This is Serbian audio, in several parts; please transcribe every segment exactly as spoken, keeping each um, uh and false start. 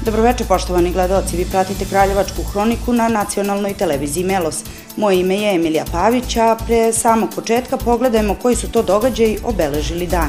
Dobroveče, poštovani gledaoci, vi pratite Kraljevačku hroniku na nacionalnoj televiziji Melos. Moje ime je Emilija Pavić, a pre samog početka pogledajmo koji su to događaji obeležili dan.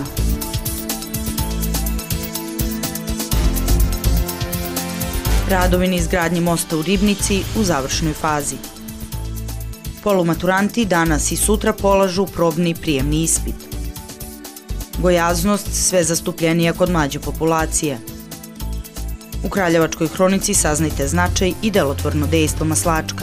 Radovi na izgradnji mosta u Ribnici u završnoj fazi. Polumaturanti danas i sutra polažu probni prijemni ispit. Gojaznost sve zastupljenija kod mlađe populacije. U Kraljevačkoj hronici saznajte značaj i delotvorno dejstvo maslačka.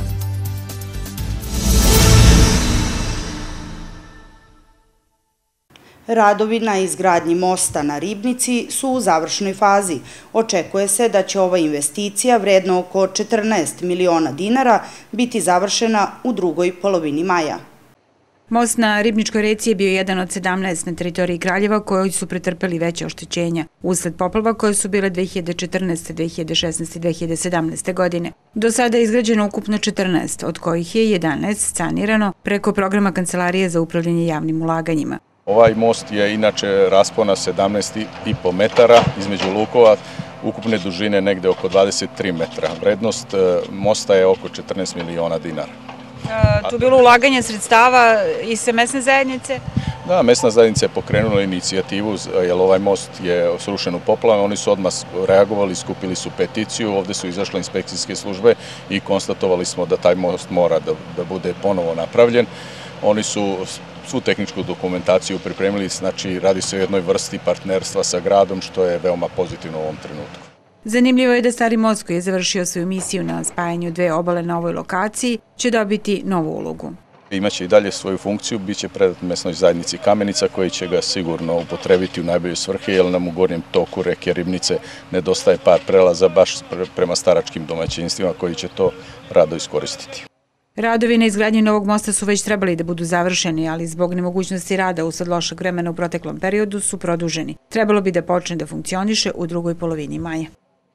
Radovi na izgradnji mosta na Ribnici su u završnoj fazi. Očekuje se da će ova investicija, vredna oko četrnaest miliona dinara, biti završena u drugoj polovini maja. Most na Ribničkoj reci je bio jedan od sedamnaest na teritoriji Kraljeva koji su pretrpeli veće oštećenja usled poplava koje su bile dve hiljade četrnaeste, dve hiljade šesnaeste i dve hiljade sedamnaeste. godine. Do sada je izgrađeno ukupno četrnaest, od kojih je jedanaest sanirano preko programa Kancelarije za upravljanje javnim ulaganjima. Ovaj most je inače raspona sedamnaest i po metara između lukova, ukupne dužine negde oko dvadeset tri metra. Vrednost mosta je oko četrnaest miliona dinara. Tu je bilo ulaganje sredstava i sa mesne zajednice? Da, mesna zajednica je pokrenula inicijativu, jer ovaj most je srušen u poplavama. Oni su odmah reagovali, skupili su peticiju, ovde su izašle inspekcijske službe i konstatovali smo da taj most mora da bude ponovo napravljen. Oni su svu tehničku dokumentaciju pripremili, znači radi se o jednoj vrsti partnerstva sa gradom, što je veoma pozitivno u ovom trenutku. Zanimljivo je da Stari most, koji je završio svoju misiju na spajanju dve obale na ovoj lokaciji, će dobiti novu ulogu. Imaće i dalje svoju funkciju, bit će predat mesnoj zajednici Kamenica, koji će ga sigurno upotrebiti u najbolje svrhe, jer nam u gornjem toku reke Ribnice nedostaje par prelaza baš prema staračkim domaćinstvima koji će to rado iskoristiti. Radovi na izgradnji novog mosta su već trebali da budu završeni, ali zbog nemogućnosti rada usled lošeg vremena u proteklom periodu su produženi. Trebalo bi da počne da funkcioniše u drugoj polovini maja.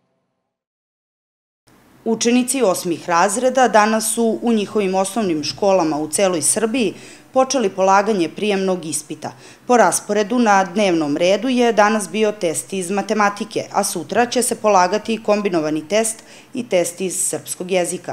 Učenici osmih razreda danas su u njihovim osnovnim školama u celoj Srbiji počeli polaganje prijemnog ispita. Po rasporedu na dnevnom redu je danas bio test iz matematike, a sutra će se polagati i kombinovani test i test iz srpskog jezika.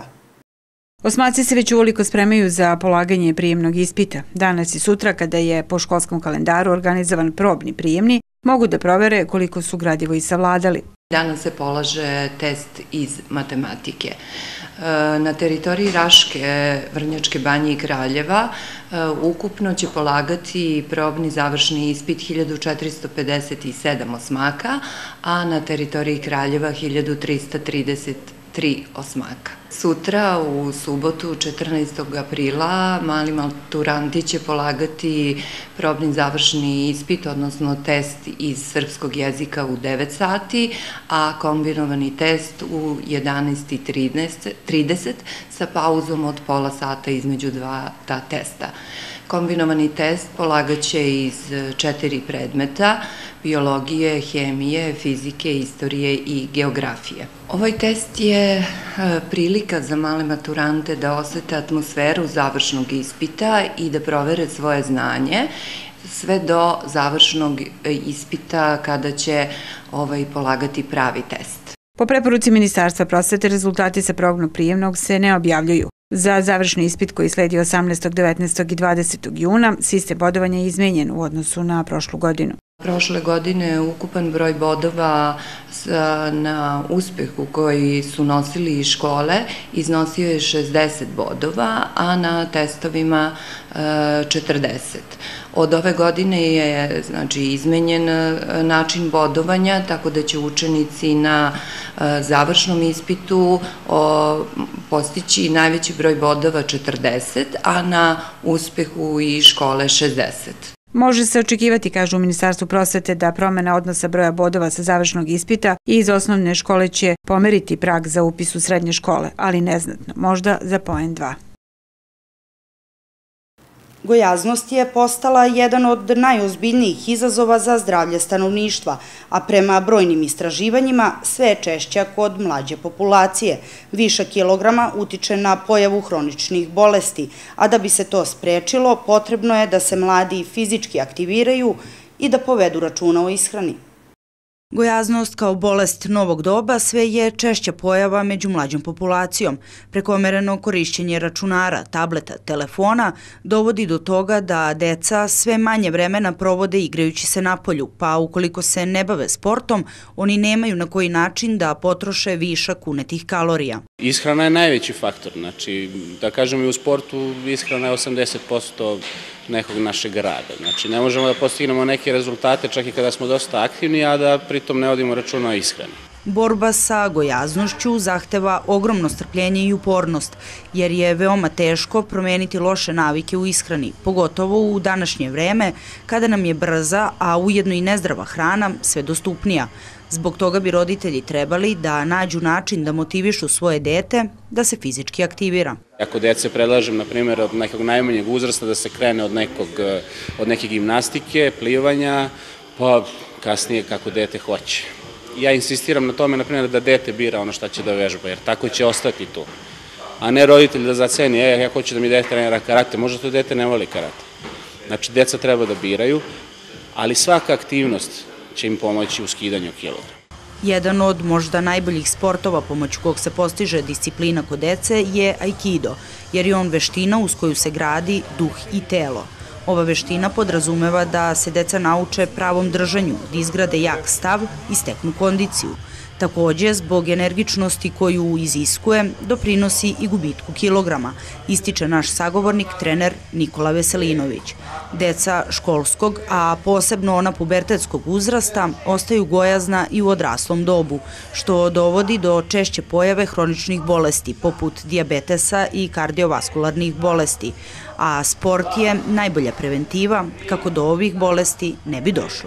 Osmaci se već uveliko spremaju za polaganje prijemnog ispita. Danas i sutra, kada je po školskom kalendaru organizovan probni prijemni, mogu da provere koliko su gradivo i savladali. Danas se polaže test iz matematike. Na teritoriji Raške, Vrnjačke Banje i Kraljeva ukupno će polagati probni završni ispit hiljadu četiristo pedeset sedam osmaka, a na teritoriji Kraljeva hiljadu trista trideset tri osmaka. Sutra, u subotu, četrnaestog aprila, mali maturanti će polagati probni završni ispit, odnosno test iz srpskog jezika u devet sati, a kombinovani test u jedanaest i trideset sa pauzom od pola sata između dva ta testa. Kombinovani test polagaće iz četiri predmeta: biologije, hemije, fizike, istorije i geografije. Ovaj test je prilika za male maturante da osete atmosferu završnog ispita i da provere svoje znanje, sve do završnog ispita kada će polagati pravi test. Po preporuci Ministarstva prosvete, rezultati sa probnog prijemnog se ne objavljuju. Za završni ispit koji sledi osamnaestog, devetnaestog i dvadesetog juna, sistem bodovanja je izmenjen u odnosu na prošlu godinu. Prošle godine ukupan broj bodova na uspehu koji su nosili škole iznosio je šezdeset bodova, a na testovima četrdeset. Od ove godine je izmenjen način bodovanja, tako da će učenici na završnom ispitu postići najveći broj bodova četrdeset, a na uspehu i škole šezdeset. Može se očekivati, kažu u Ministarstvu prosvete, da promena odnosa broja bodova sa završnog ispita i iz osnovne škole će pomeriti prag za upis u srednje škole, ali neznatno, možda za poen dva. Gojaznost je postala jedan od najozbiljnijih izazova za zdravlje stanovništva, a prema brojnim istraživanjima sve je češća kod mlađe populacije. Višak kilograma utiče na pojavu hroničnih bolesti, a da bi se to sprečilo, potrebno je da se mladi fizički aktiviraju i da povedu računa o ishrani. Gojaznost kao bolest novog doba sve je češća pojava među mlađom populacijom. Prekomereno korišćenje računara, tableta, telefona dovodi do toga da deca sve manje vremena provode igrajući se napolju, pa ukoliko se ne bave sportom, oni nemaju na koji način da potroše višak unetih kalorija. Ishrana je najveći faktor, znači da kažem i u sportu ishrana je osamdeset posto nekog našeg rada. Znači ne možemo da postignemo neke rezultate čak i kada smo dosta aktivni, a da pritom ne vodimo računa o ishrani. Borba sa gojaznošću zahteva ogromno strpljenje i upornost, jer je veoma teško promeniti loše navike u ishrani, pogotovo u današnje vreme kada nam je brza, a ujedno i nezdrava hrana sve dostupnija. Zbog toga bi roditelji trebali da nađu način da motivišu svoje dete da se fizički aktivira. Ako dece predlažem, na primjer, od nekog najmanjeg uzrasta da se krene od, nekog, od neke gimnastike, plivanja, pa kasnije kako dete hoće. Ja insistiram na tome, na primjer, da dete bira ono šta će da vežba, jer tako će ostati tu. A ne roditelj da zaceni, e, ja hoću da mi dete trenira karate, možda to dete ne voli karate. Znači, deca treba da biraju, ali svaka aktivnost će im pomoći u skidanju kilograma. Jedan od možda najboljih sportova pomoću kog se postiže disciplina kod dece je aikido, jer je on veština uz koju se gradi duh i telo. Ova veština podrazumeva da se deca nauče pravom držanju, da izgrade jak stav i steknu kondiciju. Takođe, zbog energičnosti koju iziskuje, doprinosi i gubitku kilograma, ističe naš sagovornik, trener Nikola Veselinović. Deca školskog, a posebno ona pubertetskog uzrasta, ostaju gojazna i u odraslom dobu, što dovodi do češće pojave hroničnih bolesti, poput dijabetesa i kardiovaskularnih bolesti, a sport je najbolja preventiva kako do ovih bolesti ne bi došlo.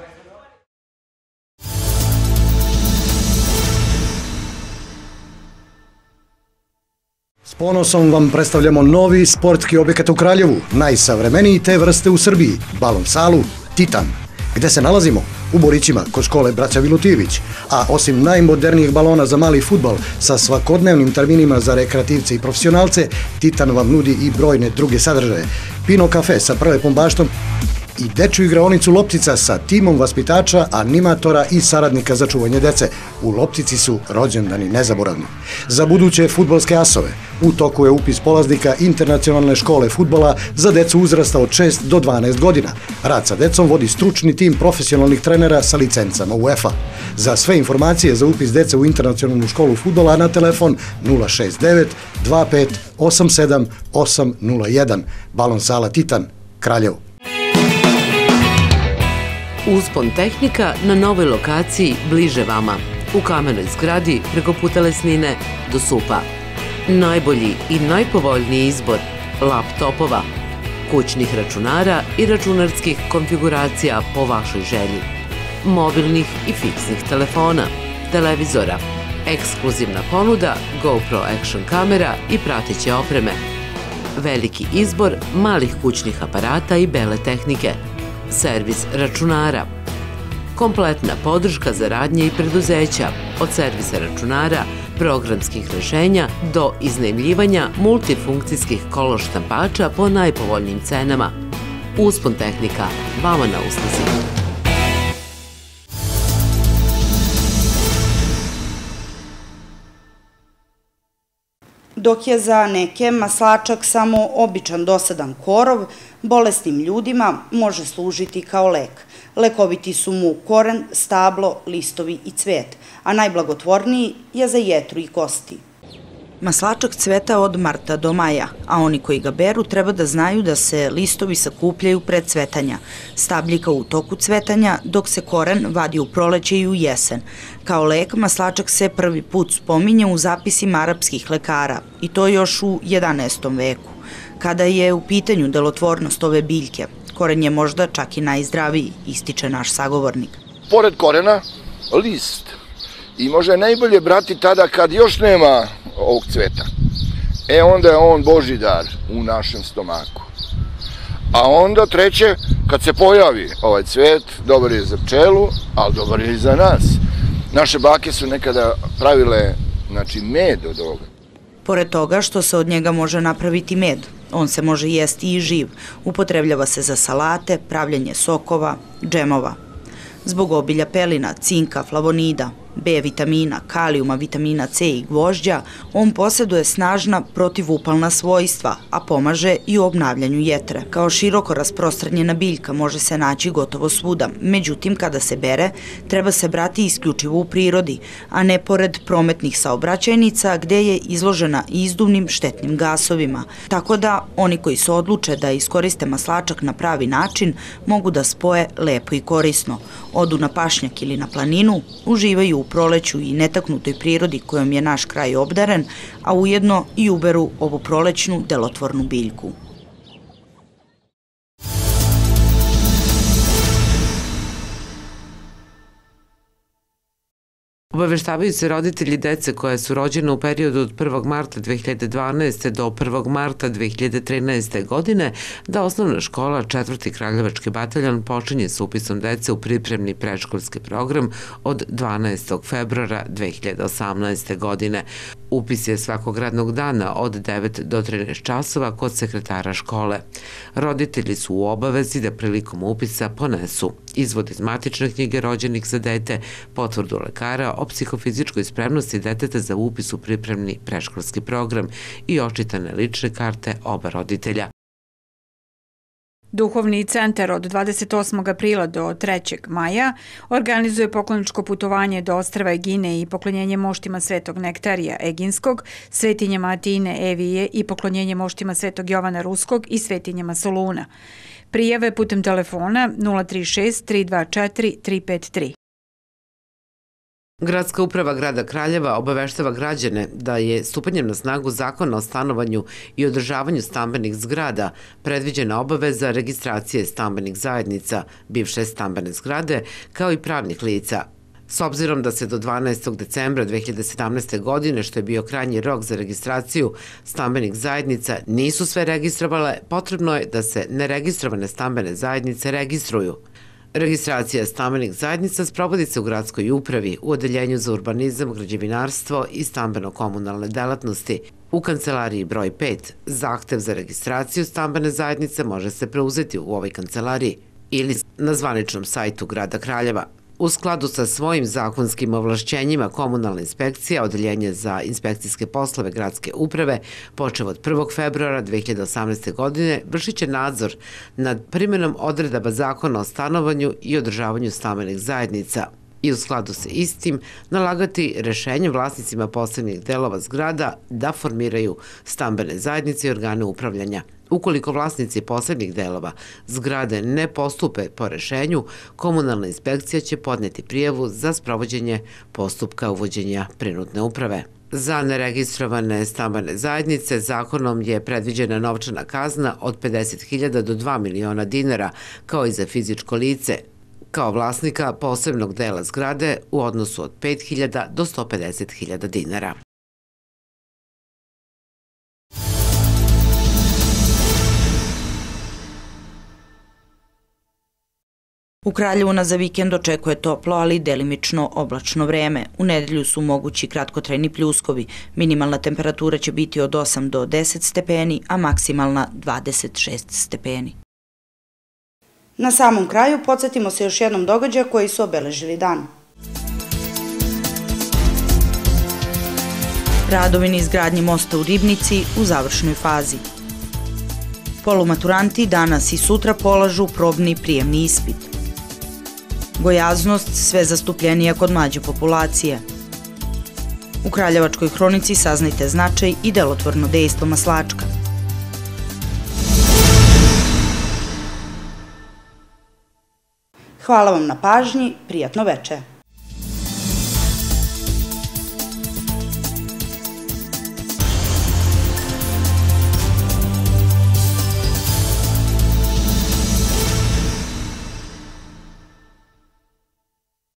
S ponosom vam predstavljamo novi sportski objekat u Kraljevu, najsavremeniji te vrste u Srbiji, balon salu Titan. Gde se nalazimo? U Borićima, kod škole Braća Vilutijević. A osim najmodernijih balona za mali fudbal sa svakodnevnim terminima za rekreativce i profesionalce, Titan vam nudi i brojne druge sadržaje. Pino kafe sa prelepom baštom i dečju igraonicu Loptica sa timom vaspitača, animatora i saradnika za čuvanje dece. U Loptici su rođendani nezaboravni. Za buduće fudbalske asove u toku je upis polaznika Internacionalne škole fudbala za decu uzrasta od šest do dvanaest godina. Rad sa decom vodi stručni tim profesionalnih trenera sa licencama UEFA. Za sve informacije za upis dece u Internacionalnu školu fudbala na telefon nula šest devet dva pet osam sedam osam nula jedan. Balon sala Titan, Kraljevo. Uspon tehnika na novoj lokaciji bliže vama, u kamenoj zgradi preko puta Lesnine do Supa. Najbolji i najpovoljniji izbor laptopova, kućnih računara i računarskih konfiguracija po vašoj želji, mobilnih i fiksnih telefona, televizora, ekskluzivna ponuda GoPro Action kamera i prateće opreme, veliki izbor malih kućnih aparata i bele tehnike, servis računara, kompletna podrška za radnje i preduzeća, od servisa računara, programskih rešenja do iznajmljivanja multifunkcijskih kolo štampača po najpovoljnijim cenama. Uspon tehnika, vama na usluzi. Dok je za neke maslačak samo običan dosadan korov, bolesnim ljudima može služiti kao lek. Lekoviti su mu koren, stablo, listovi i cvet, a najblagotvorniji je za jetru i kosti. Maslačak cveta od marta do maja, a oni koji ga beru treba da znaju da se listovi sakupljaju pred cvetanja, stabljika u toku cvetanja, dok se koren vadi u proleće i u jesen. Kao lek, maslačak se prvi put spominje u zapisima arapskih lekara, i to još u jedanaestom veku. Kada je u pitanju delotvornost ove biljke, koren je možda čak i najzdraviji, ističe naš sagovornik. Pored korena, list. I može najbolje brati tada kad još nema ovog cveta. E onda je on Božji dar u našem stomaku. A onda treće, kad se pojavi ovaj cvet, dobar je za pčelu, ali dobar je i za nas. Naše bake su nekada pravile, znači, med od ovoga. Pored toga što se od njega može napraviti med, on se može jesti i živ. Upotrebljava se za salate, pravljanje sokova, džemova. Zbog obilja pelina, cinka, flavonida, B vitamina, kalijuma, vitamina C i gvožđa, on posjeduje snažna protivupalna svojstva, a pomaže i u obnavljanju jetre. Kao široko rasprostranjena biljka može se naći gotovo svuda, međutim kada se bere, treba se brati isključivo u prirodi, a ne pored prometnih saobraćajnica gde je izložena izduvnim štetnim gasovima. Tako da oni koji se odluče da iskoriste maslačak na pravi način mogu da spoje lepo i korisno. Odu na pašnjak ili na planinu, uživaju u proleću i netaknutoj prirodi kojom je naš kraj obdaren, a ujedno i uberu ovu prolećnu delotvornu biljku. Obaveštavaju se roditelji dece koja su rođena u periodu od prvog marta dve hiljade dvanaeste. do prvog marta dve hiljade trinaeste. godine da osnovna škola četvrti Kraljevački bataljon počinje s upisom dece u pripremni predškolski program od dvanaestog februara dve hiljade osamnaeste. godine. Upis je svakog radnog dana od devet do trinaest časova kod sekretara škole. Roditelji su u obavezi da prilikom upisa ponesu izvod iz matične knjige rođenih za dete, potvrdu lekara o psihofizičkoj spremnosti deteta za upis u pripremni predškolski program i očitane lične karte oba roditelja. Duhovni centar od dvadeset osmog aprila do trećeg maja organizuje pokloničko putovanje do ostrva Egine i poklonjenje moštima Svetog Nektarija Eginskog, svetinjama Atine Evije i poklonjenje moštima Svetog Jovana Ruskog i svetinjama Soluna. Prijave putem telefona nula tri šest tri dva četiri tri pet tri. Gradska uprava grada Kraljeva obaveštava građane da je stupanjem na snagu Zakona o stanovanju i održavanju stambenih zgrada predviđena obaveza registracije stambenih zajednica, bivše stambene zgrade, kao i pravnih lica. S obzirom da se do dvanaestog decembra dve hiljade sedamnaeste. godine, što je bio krajnji rok za registraciju stambenih zajednica, nisu sve registrovale, potrebno je da se neregistrovane stambene zajednice registruju. Registracija stambenih zajednica sprovodi se u gradskoj upravi, u Odeljenju za urbanizam, građevinarstvo i stambeno-komunalne delatnosti. U kancelariji broj pet zahtev za registraciju stambene zajednice može se preuzeti u ovoj kancelariji ili na zvaničnom sajtu grada Kraljeva. U skladu sa svojim zakonskim ovlašćenjima, komunalna inspekcija, Odeljenje za inspekcijske poslove gradske uprave, počev od prvog februara dve hiljade osamnaeste. godine, vršit će nadzor nad primjenom odredaba Zakona o stanovanju i održavanju stambenih zajednica i u skladu sa istim nalagati rešenje vlasnicima posebnih delova zgrada da formiraju stambene zajednice i organe upravljanja. Ukoliko vlasnici posebnih delova zgrade ne postupe po rešenju, komunalna inspekcija će podneti prijavu za sprovođenje postupka uvođenja prinudne uprave. Za neregistrovane stambene zajednice zakonom je predviđena novčana kazna od pedeset hiljada do dva miliona dinara, kao i za fizičko lice, kao vlasnika posebnog dela zgrade u odnosu od pet hiljada do sto pedeset hiljada dinara. U Kraljevu nas za vikend očekuje toplo, ali delimično oblačno vreme. U nedelju su mogući kratkotrajni pljuskovi. Minimalna temperatura će biti od osam do deset stepeni, a maksimalna dvadeset šest stepeni. Na samom kraju podsjetimo se još jednom događaja koji su obeležili dan. Radovi na izgradnji mosta u Ribnici u završnoj fazi. Polumaturanti danas i sutra polažu probni prijemni ispit. Gojaznost sve zastupljenija kod mlađe populacije. U Kraljevačkoj hronici saznajte značaj i delotvorno dejstvo maslačka. Hvala vam na pažnji, prijatno veče.